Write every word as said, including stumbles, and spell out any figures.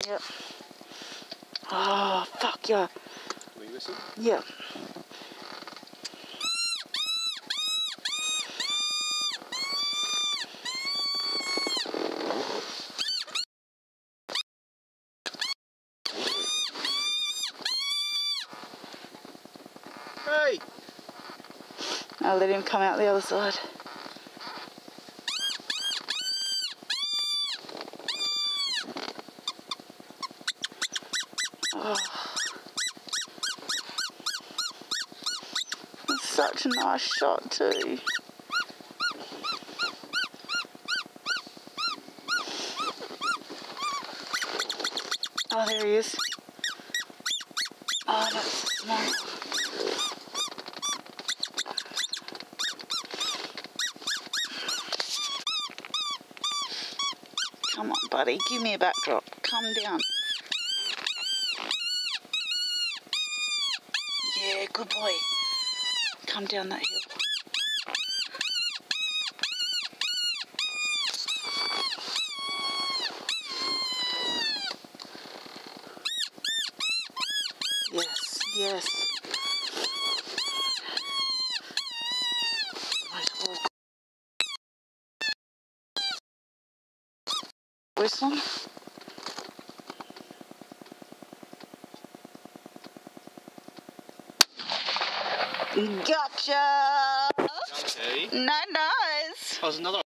Yep. Oh, fuck yeah. Will you listen? Yep. Hey! I'll let him come out the other side. Oh. That's such a nice shot too. Oh, there he is. Oh, that's smart. Come on, buddy, give me a backdrop. Come down. Yeah, good boy. Come down that hill. Yes, yes. Nice walk. Whistling. Gotcha! Okay. Nice, nice. Oh, there's another